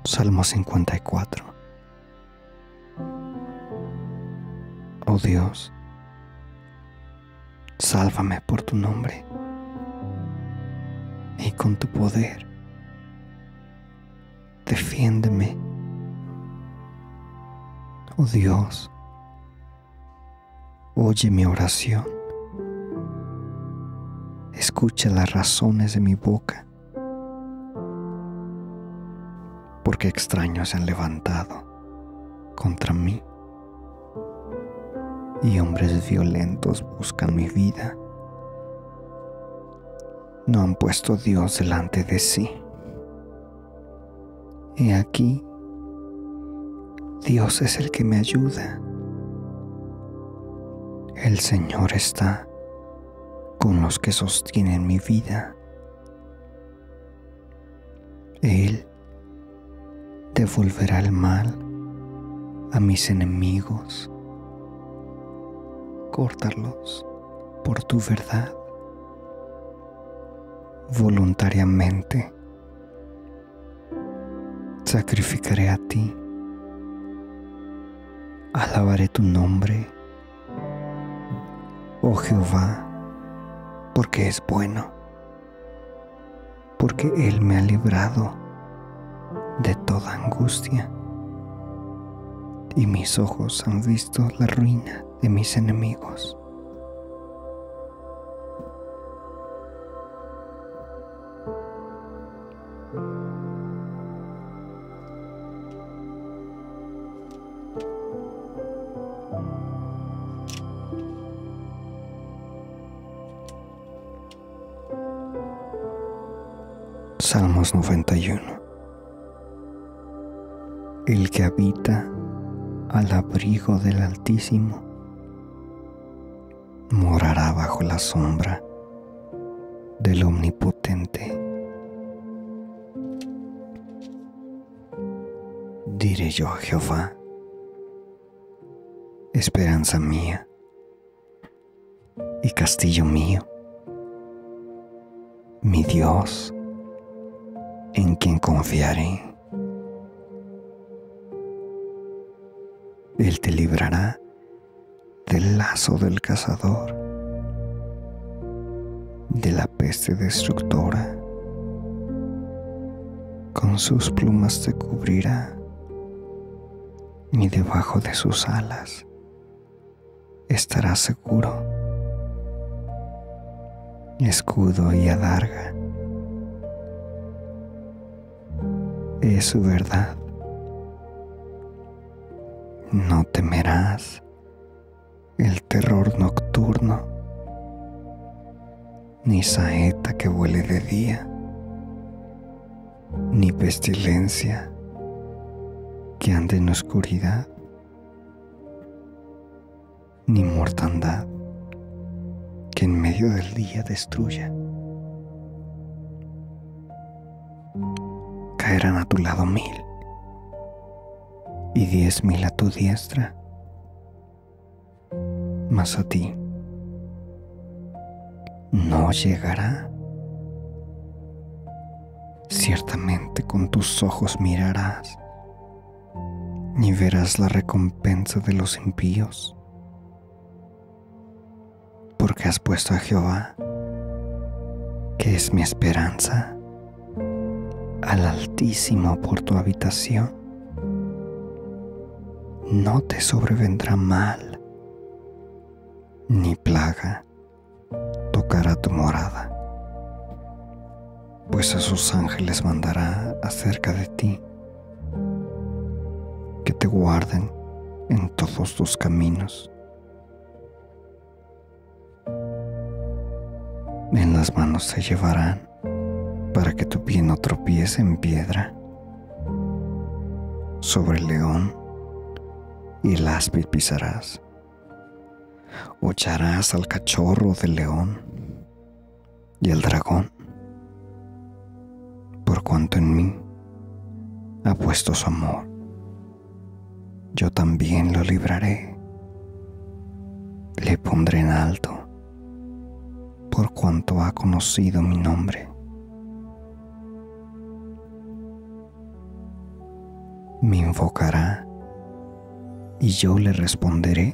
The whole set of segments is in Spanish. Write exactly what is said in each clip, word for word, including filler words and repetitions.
Salmo cincuenta y cuatro. Oh Dios, sálvame por tu nombre y con tu poder. Defiéndeme. Oh Dios, oye mi oración. Escucha las razones de mi boca, porque extraños se han levantado contra mí y hombres violentos buscan mi vida. No han puesto a Dios delante de sí. He aquí, Dios es el que me ayuda. El Señor está con los que sostienen mi vida. Él devolverá el mal a mis enemigos. Córtalos por tu verdad. Voluntariamente sacrificaré a ti. Alabaré tu nombre, oh Jehová, porque es bueno, porque Él me ha librado de toda angustia, y mis ojos han visto la ruina de mis enemigos. Salmos noventa y uno. El que habita al abrigo del Altísimo morará bajo la sombra del Omnipotente. Diré yo a Jehová, esperanza mía y castillo mío, mi Dios, en quien confiaré. Él te librará del lazo del cazador, de la peste destructora. Con sus plumas te cubrirá, y debajo de sus alas estarás seguro. Escudo y adarga es su verdad. No temerás el terror nocturno, ni saeta que vuele de día, ni pestilencia que ande en oscuridad, ni mortandad que en medio del día destruya. Caerán a tu lado mil y diez mil a tu diestra, mas a ti no llegará. Ciertamente con tus ojos mirarás y verás la recompensa de los impíos, porque has puesto a Jehová, que es mi esperanza, al Altísimo por tu habitación. No te sobrevendrá mal, ni plaga tocará tu morada, pues a sus ángeles mandará acerca de ti, que te guarden en todos tus caminos. En las manos te llevarán, para que tu pie no tropiece en piedra. Sobre el león y el áspid pisarás. Hollarás al cachorro del león y al dragón, por cuanto en mí ha puesto su amor. Yo también lo libraré, le pondré en alto, por cuanto ha conocido mi nombre. me invocará y yo le responderé.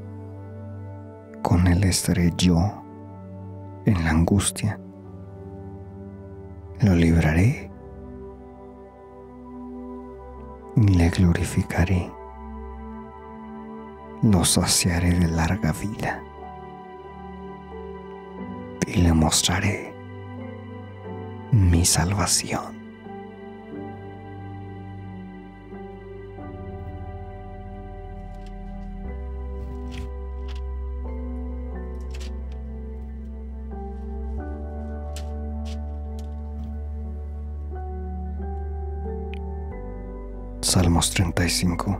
Con él estaré yo en la angustia. Lo libraré y le glorificaré. Lo saciaré de larga vida y le mostraré mi salvación. Salmos treinta y cinco.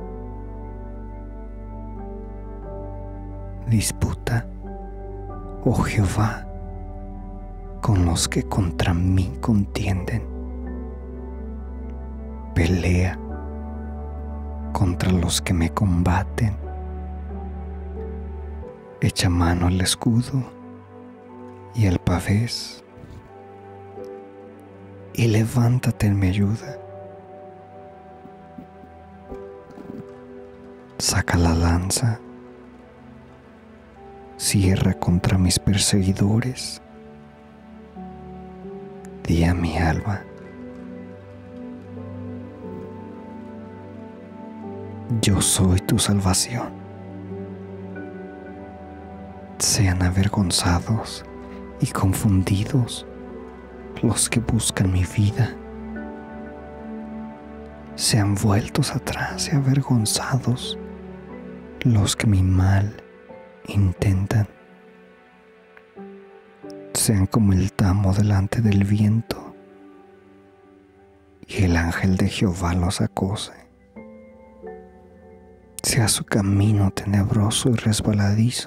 Disputa, oh Jehová, con los que contra mí contienden. Pelea contra los que me combaten. Echa mano al escudo y al pavés, y levántate en mi ayuda. Saca la lanza, cierra contra mis perseguidores. Di a mi alma: yo soy tu salvación. Sean avergonzados y confundidos los que buscan mi vida. Sean vueltos atrás y avergonzados los que mi mal intentan. Sean como el tamo delante del viento, y el ángel de Jehová los acose. Sea su camino tenebroso y resbaladizo,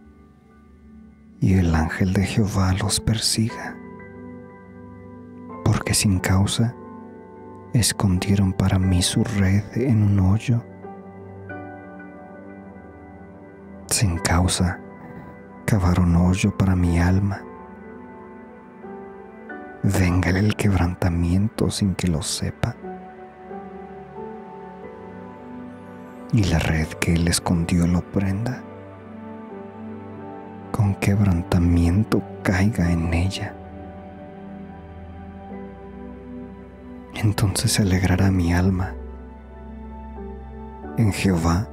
y el ángel de Jehová los persiga, porque sin causa escondieron para mí su red en un hoyo. Sin causa cavaron hoyo para mi alma. Véngale el quebrantamiento sin que lo sepa, y la red que él escondió lo prenda. Con quebrantamiento caiga en ella. Entonces se alegrará mi alma en Jehová,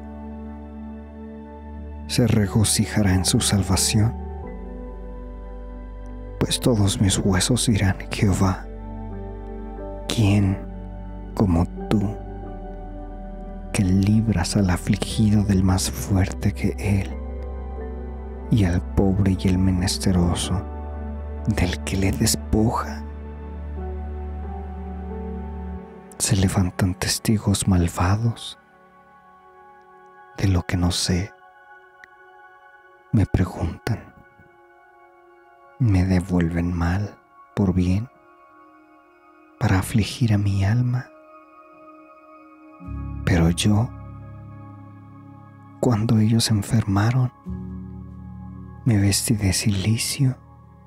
se regocijará en su salvación. Pues todos mis huesos dirán: Jehová, ¿quién como tú, que libras al afligido del más fuerte que él, y al pobre y el menesteroso del que le despoja? Se levantan testigos malvados de lo que no sé. Me preguntan, me devuelven mal por bien para afligir a mi alma. Pero yo, cuando ellos se enfermaron, me vestí de cilicio,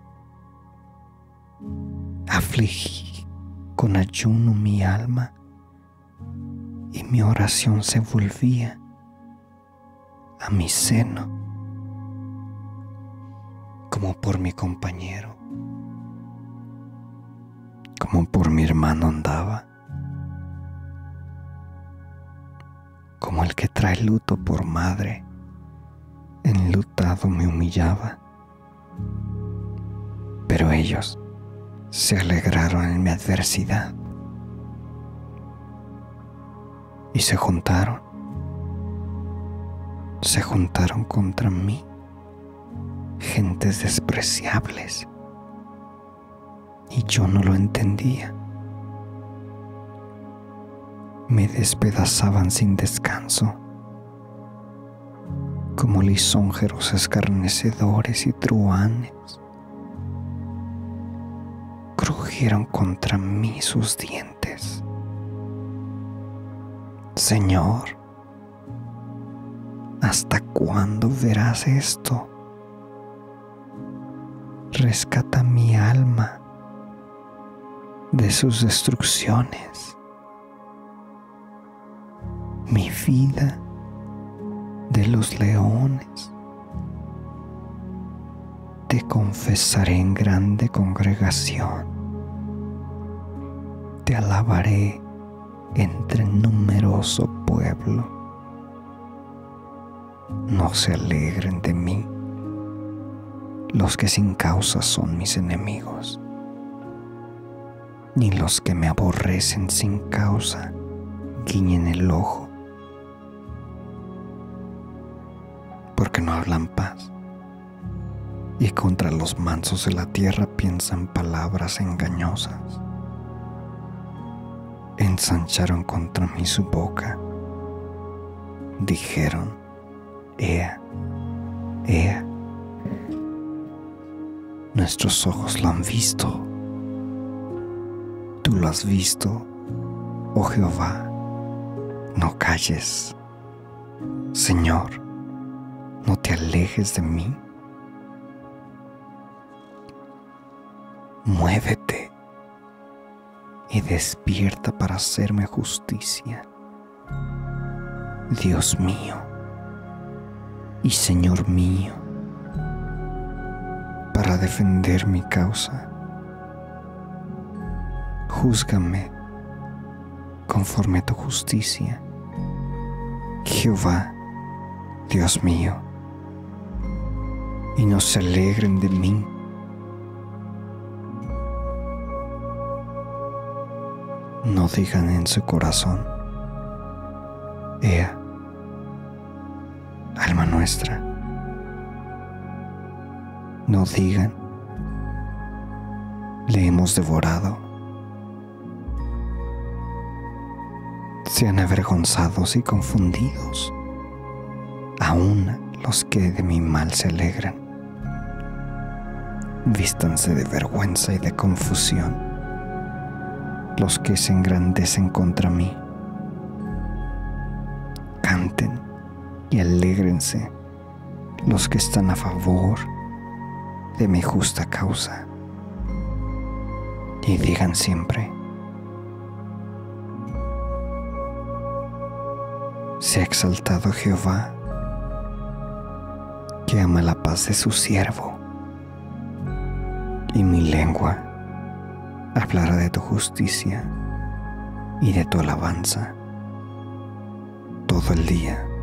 afligí con ayuno mi alma, y mi oración se volvía a mi seno, como por mi compañero, como por mi hermano andaba, como el que trae luto por madre, enlutado me humillaba. Pero ellos se alegraron en mi adversidad y se juntaron, se juntaron contra mí gentes despreciables, y yo no lo entendía. Me despedazaban sin descanso, como lisonjeros escarnecedores y truhanes. Crujieron contra mí sus dientes. Señor, ¿hasta cuándo verás esto? Rescata mi alma de sus destrucciones mi vida de los leones. Te confesaré en grande congregación, te alabaré entre numeroso pueblo. No se alegren de mí los que sin causa son mis enemigos, ni los que me aborrecen sin causa guiñen el ojo, porque no hablan paz, y contra los mansos de la tierra piensan palabras engañosas. Ensancharon contra mí su boca, dijeron: Ea, Ea. Nuestros ojos lo han visto. Tú lo has visto, oh Jehová. No calles. Señor, no te alejes de mí. Muévete y despierta para hacerme justicia, Dios mío y Señor mío, para defender mi causa. Júzgame conforme a tu justicia, Jehová, Dios mío, y no se alegren de mí. No digan en su corazón: Ea, alma nuestra. No digan: le hemos devorado. Sean avergonzados y confundidos, aun los que de mi mal se alegran. Vístanse de vergüenza y de confusión los que se engrandecen contra mí. Canten y alégrense los que están a favor de mi justa causa, y digan siempre: sea exaltado Jehová, que ama la paz de su siervo, y mi lengua hablará de tu justicia y de tu alabanza todo el día.